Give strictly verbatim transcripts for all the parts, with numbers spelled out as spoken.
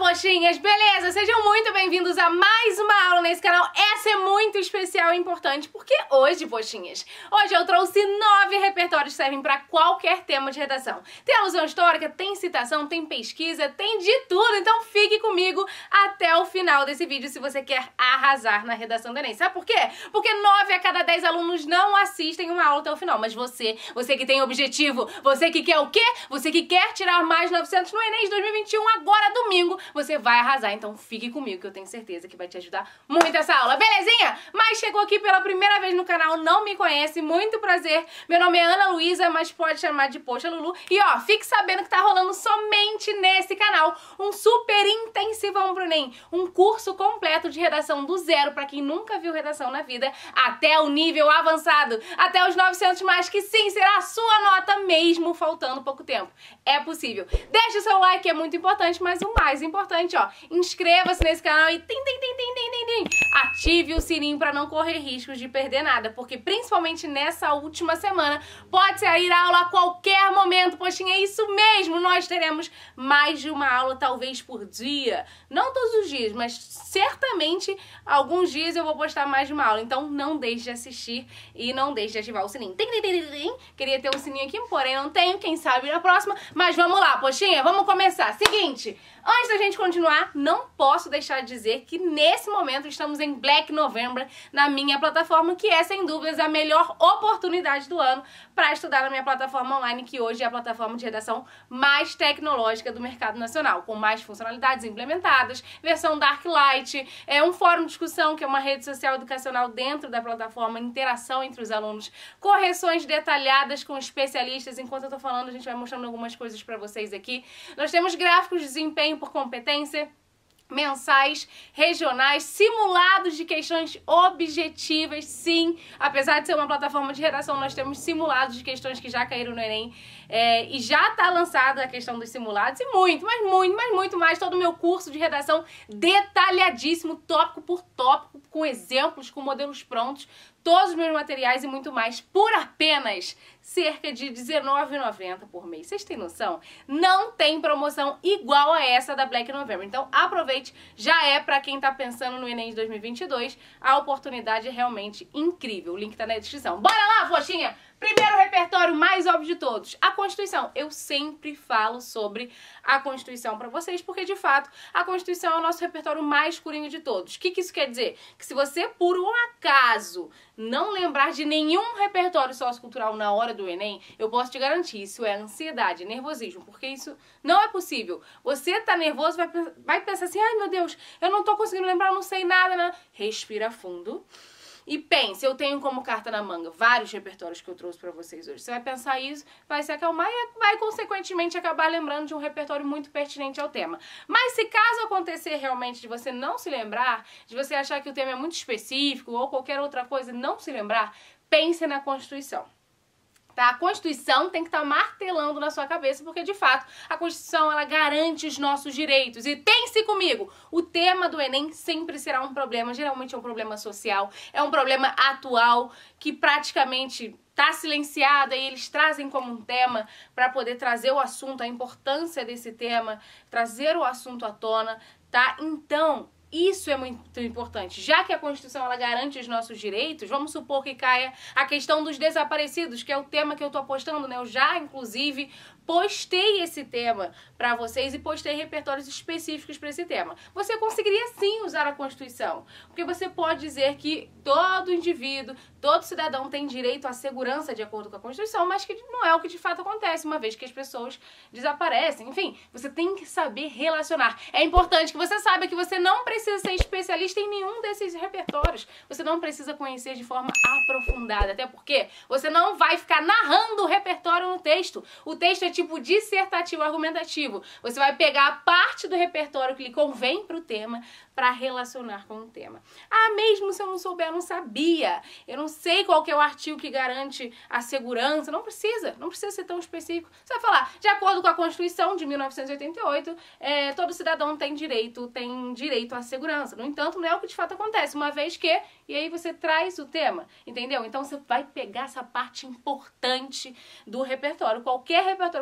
Poxinhas, beleza? Sejam muito bem-vindos a mais uma aula nesse canal. Essa é muito especial e importante porque hoje, Poxinhas, hoje eu trouxe nove repertórios que servem para qualquer tema de redação. Tem alusão histórica, tem citação, tem pesquisa, tem de tudo. Então fique comigo até o final desse vídeo se você quer arrasar na redação do Enem. Sabe por quê? Porque nove a cada dez alunos não assistem uma aula até o final. Mas você, você que tem objetivo, você que quer o quê? Você que quer tirar mais novecentos no Enem de dois mil e vinte e um, agora domingo, você vai arrasar. Então fique comigo que eu tenho certeza que vai te ajudar muito essa aula, belezinha? Mas chegou aqui pela primeira vez no canal, não me conhece, muito prazer. Meu nome é Ana Luísa, mas pode chamar de Poxa Lulu. E ó, fique sabendo que tá rolando somente nesse canal um super intensivão pro Enem. Um curso completo de redação do zero pra quem nunca viu redação na vida, até o nível avançado, até os novecentos mais, que sim, será a sua nota mesmo faltando pouco tempo. É possível. Deixe o seu like, é muito importante, mas o mais importante, ó, inscreva-se nesse canal e tim, tim, tim, tim, tim, tim, tim. Ative o sininho para não correr riscos de perder nada, porque principalmente nessa última semana pode sair aula a qualquer momento. Poxinha, é isso mesmo, nós teremos mais de uma aula talvez por dia, não todos os dias, mas certamente alguns dias eu vou postar mais de uma aula, então não deixe de assistir e não deixe de ativar o sininho. Tim, tim, tim, tim, tim. Queria ter um sininho aqui, porém não tenho, quem sabe na próxima, mas vamos lá, Poxinha, vamos começar. Seguinte, antes da gente continuar, não posso deixar de dizer que nesse momento estamos em Black November na minha plataforma, que é sem dúvidas a melhor oportunidade do ano para estudar na minha plataforma online, que hoje é a plataforma de redação mais tecnológica do mercado nacional, com mais funcionalidades implementadas, versão Darklight, é um fórum de discussão, que é uma rede social educacional dentro da plataforma, interação entre os alunos, correções detalhadas com especialistas. Enquanto eu tô falando, a gente vai mostrando algumas coisas para vocês aqui. Nós temos gráficos de desempenho por competência, mensais, regionais, simulados de questões objetivas, sim. Apesar de ser uma plataforma de redação, nós temos simulados de questões que já caíram no Enem, é, e já está lançada a questão dos simulados, e muito, mas muito, mas muito mais. Todo o meu curso de redação detalhadíssimo, tópico por tópico, com exemplos, com modelos prontos, todos os meus materiais e muito mais, por apenas cerca de dezenove reais e noventa centavos por mês. Vocês têm noção? Não tem promoção igual a essa da Black November. Então aproveite, já é para quem tá pensando no Enem de dois mil e vinte e dois, a oportunidade é realmente incrível. O link tá na descrição. Bora lá, Poxinha! Primeiro repertório mais óbvio de todos, a Constituição. Eu sempre falo sobre a Constituição para vocês, porque de fato a Constituição é o nosso repertório mais curinho de todos. O que que isso quer dizer? Que se você por um acaso não lembrar de nenhum repertório sociocultural na hora do Enem, eu posso te garantir, isso é ansiedade, nervosismo, porque isso não é possível. Você tá nervoso, vai, vai pensar assim, ai meu Deus, eu não tô conseguindo lembrar, eu não sei nada, né? Respira fundo. E pense, eu tenho como carta na manga vários repertórios que eu trouxe pra vocês hoje. Você vai pensar isso, vai se acalmar e vai consequentemente acabar lembrando de um repertório muito pertinente ao tema. Mas se caso acontecer realmente de você não se lembrar, de você achar que o tema é muito específico ou qualquer outra coisa não se lembrar, pense na Constituição. Tá? A Constituição tem que estar martelando na sua cabeça, porque de fato a Constituição ela garante os nossos direitos. E pense comigo, o tema do Enem sempre será um problema, geralmente é um problema social, é um problema atual que praticamente está silenciado, e eles trazem como um tema para poder trazer o assunto, a importância desse tema, trazer o assunto à tona, tá? Então, isso é muito importante. Já que a Constituição ela garante os nossos direitos, vamos supor que caia a questão dos desaparecidos, que é o tema que eu tô apostando, né? Eu já, inclusive, postei esse tema para vocês e postei repertórios específicos para esse tema. Você conseguiria sim usar a Constituição, porque você pode dizer que todo indivíduo, todo cidadão tem direito à segurança de acordo com a Constituição, mas que não é o que de fato acontece, uma vez que as pessoas desaparecem. Enfim, você tem que saber relacionar. É importante que você saiba que você não precisa ser especialista em nenhum desses repertórios. Você não precisa conhecer de forma aprofundada, até porque você não vai ficar narrando o repertório no texto. O texto é tipo dissertativo argumentativo. Você vai pegar a parte do repertório que lhe convém para o tema para relacionar com o tema. Ah, mesmo se eu não souber, eu não sabia. Eu não sei qual que é o artigo que garante a segurança. Não precisa, não precisa ser tão específico. Você vai falar, de acordo com a Constituição de mil novecentos e oitenta e oito, é, todo cidadão tem direito, tem direito à segurança. No entanto, não é o que de fato acontece, uma vez que, e aí você traz o tema, entendeu? Então você vai pegar essa parte importante do repertório. Qualquer repertório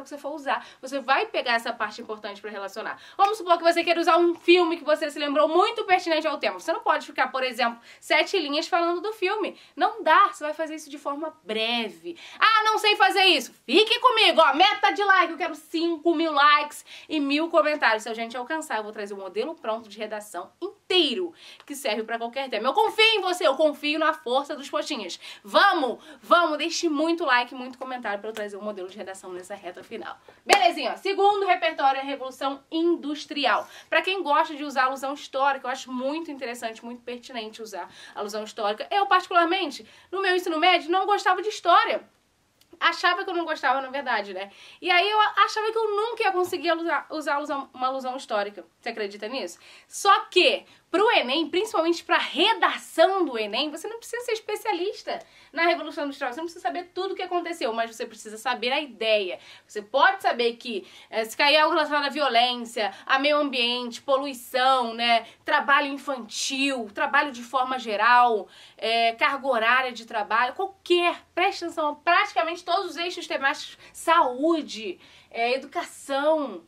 que você for usar, você vai pegar essa parte importante para relacionar. Vamos supor que você queira usar um filme que você se lembrou muito pertinente ao tema. Você não pode ficar, por exemplo, sete linhas falando do filme. Não dá, você vai fazer isso de forma breve. Ah, não sei fazer isso. Fique comigo, ó, meta de like, eu quero cinco mil likes e mil comentários. Se a gente alcançar, eu vou trazer um modelo pronto de redação inteiro que serve para qualquer tema. Eu confio em você, eu confio na força dos postinhas. Vamos, vamos, deixe muito like, muito comentário para eu trazer um modelo de redação nessa reta final. Belezinha, ó. Segundo repertório é a Revolução Industrial. Para quem gosta de usar alusão histórica, eu acho muito interessante, muito pertinente usar alusão histórica. Eu, particularmente, no meu ensino médio, não gostava de história. Achava que eu não gostava, na verdade, né? E aí eu achava que eu nunca ia conseguir usar, usar alusão, uma alusão histórica. Você acredita nisso? Só que, pro Enem, principalmente pra redação do Enem, você não precisa ser especialista na Revolução Industrial. Você não precisa saber tudo o que aconteceu, mas você precisa saber a ideia. Você pode saber que é, se cair algo relacionado à violência, a meio ambiente, poluição, né? Trabalho infantil, trabalho de forma geral, é, carga horária de trabalho, qualquer, preste atenção, praticamente todos os eixos temáticos, saúde, é, educação,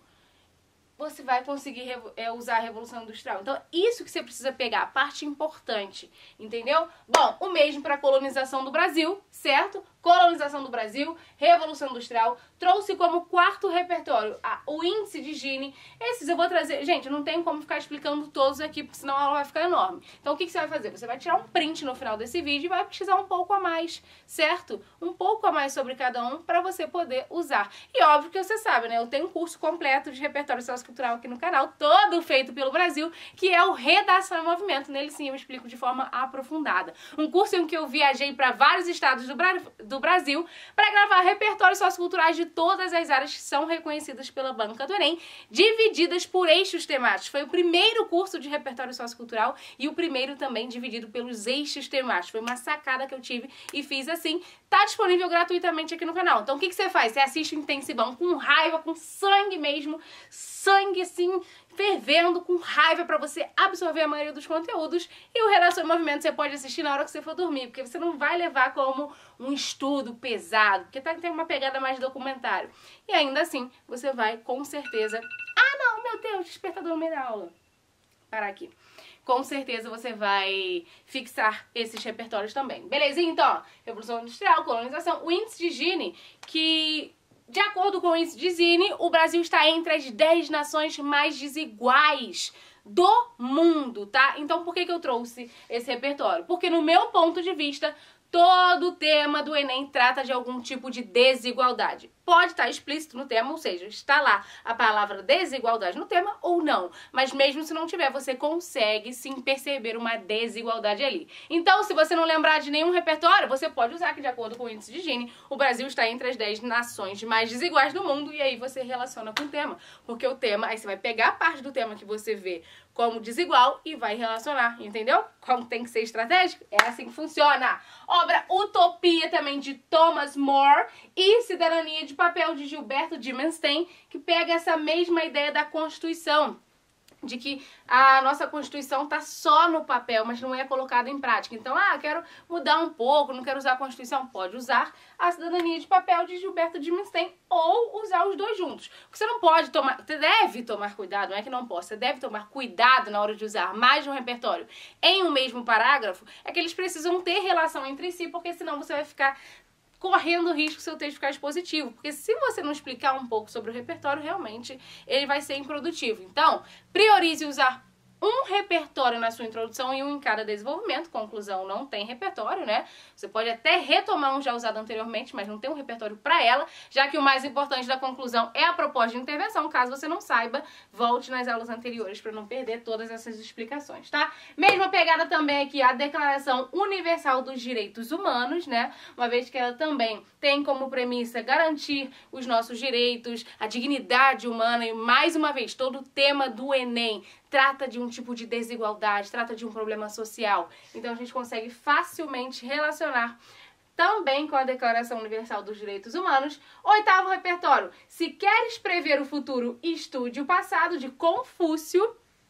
você vai conseguir é, usar a Revolução Industrial. Então, isso que você precisa pegar, a parte importante, entendeu? Bom, o mesmo para a colonização do Brasil, certo? Colonização do Brasil, Revolução Industrial, trouxe como quarto repertório a, o índice de Gini. Esses eu vou trazer... Gente, eu não tenho como ficar explicando todos aqui, porque senão a aula vai ficar enorme. Então, o que, que você vai fazer? Você vai tirar um print no final desse vídeo e vai pesquisar um pouco a mais, certo? Um pouco a mais sobre cada um para você poder usar. E óbvio que você sabe, né? Eu tenho um curso completo de repertório sociocultural aqui no canal, todo feito pelo Brasil, que é o Redação em Movimento. Nele sim eu explico de forma aprofundada. Um curso em que eu viajei para vários estados do Brasil, do Brasil para gravar repertórios socioculturais de todas as áreas que são reconhecidas pela banca do Enem, divididas por eixos temáticos. Foi o primeiro curso de repertório sociocultural e o primeiro também dividido pelos eixos temáticos. Foi uma sacada que eu tive e fiz assim. Tá disponível gratuitamente aqui no canal. Então o que, que você faz? Você assiste o intensivão com raiva, com sangue mesmo, sangue assim, fervendo, com raiva pra você absorver a maioria dos conteúdos, e o Redação em Movimento você pode assistir na hora que você for dormir, porque você não vai levar como um estudo pesado, porque tá, tem uma pegada mais documentário. E ainda assim, você vai com certeza... Ah não, meu Deus, despertador no meio da aula. Parar aqui. Com certeza você vai fixar esses repertórios também. Belezinha? Então, ó, Revolução Industrial, colonização, o índice de Gini, que... De acordo com o índice de Gini, o Brasil está entre as dez nações mais desiguais do mundo, tá? Então por que que eu trouxe esse repertório? Porque no meu ponto de vista, todo tema do Enem trata de algum tipo de desigualdade. Pode estar explícito no tema, ou seja, está lá a palavra desigualdade no tema ou não. Mas mesmo se não tiver, você consegue sim perceber uma desigualdade ali. Então, se você não lembrar de nenhum repertório, você pode usar que, de acordo com o índice de Gini, o Brasil está entre as dez nações mais desiguais do mundo, e aí você relaciona com o tema. Porque o tema, aí você vai pegar a parte do tema que você vê como desigual e vai relacionar, entendeu? Como tem que ser estratégico, é assim que funciona. Obra Utopia também de Thomas More e Cidadania de Papel de Gilberto Dimenstein, que pega essa mesma ideia da Constituição, de que a nossa Constituição tá só no papel, mas não é colocada em prática. Então, ah, quero mudar um pouco, não quero usar a Constituição. Pode usar a Cidadania de Papel de Gilberto Dimenstein ou usar os dois juntos. Porque você não pode tomar, você deve tomar cuidado, não é que não possa, você deve tomar cuidado na hora de usar mais de um repertório em um mesmo parágrafo, é que eles precisam ter relação entre si, porque senão você vai ficar correndo o risco do seu texto ficar expositivo, porque se você não explicar um pouco sobre o repertório, realmente ele vai ser improdutivo. Então, priorize usar um repertório na sua introdução e um em cada desenvolvimento. Conclusão não tem repertório, né? Você pode até retomar um já usado anteriormente, mas não tem um repertório para ela, já que o mais importante da conclusão é a proposta de intervenção. Caso você não saiba, volte nas aulas anteriores para não perder todas essas explicações, tá? Mesma pegada também aqui a Declaração Universal dos Direitos Humanos, né? Uma vez que ela também tem como premissa garantir os nossos direitos, a dignidade humana, e mais uma vez, todo o tema do Enem trata de um tipo de desigualdade, trata de um problema social. Então a gente consegue facilmente relacionar também com a Declaração Universal dos Direitos Humanos. Oitavo repertório. Se queres prever o futuro, estude o passado, de Confúcio.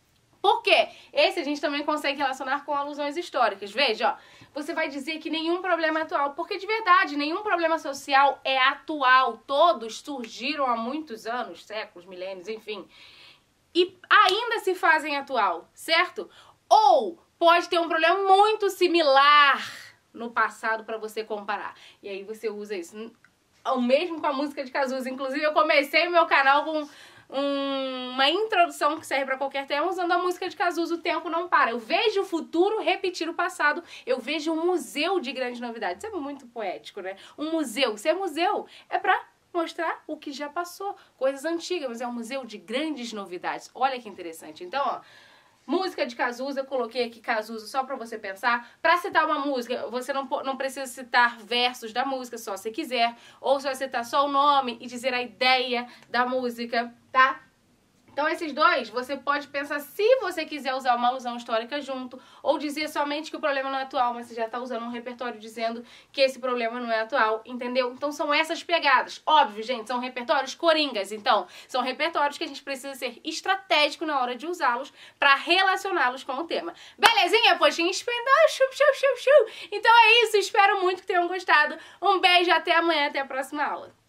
Por quê? Esse a gente também consegue relacionar com alusões históricas. Veja, ó, você vai dizer que nenhum problema é atual, porque de verdade, nenhum problema social é atual. Todos surgiram há muitos anos, séculos, milênios, enfim, e ainda se fazem atual, certo? Ou pode ter um problema muito similar no passado para você comparar. E aí você usa isso. O mesmo com a música de Cazuza. Inclusive, eu comecei o meu canal com um, uma introdução que serve para qualquer tema usando a música de Cazuza, O Tempo Não Para. Eu vejo o futuro repetir o passado. Eu vejo um museu de grandes novidades. Isso é muito poético, né? Um museu. Ser museu é pra mostrar o que já passou. Coisas antigas, mas é um museu de grandes novidades. Olha que interessante. Então, ó, música de Cazuza, eu coloquei aqui Cazuza só pra você pensar. Pra citar uma música, você não, não precisa citar versos da música, só se quiser. Ou você vai citar só o nome e dizer a ideia da música, tá? Então esses dois, você pode pensar se você quiser usar uma alusão histórica junto, ou dizer somente que o problema não é atual, mas você já tá usando um repertório dizendo que esse problema não é atual, entendeu? Então são essas pegadas. Óbvio, gente, são repertórios coringas, então são repertórios que a gente precisa ser estratégico na hora de usá-los pra relacioná-los com o tema. Belezinha, poxinha? Chup, chup, chup, chup. Então é isso, espero muito que tenham gostado. Um beijo, até amanhã, até a próxima aula.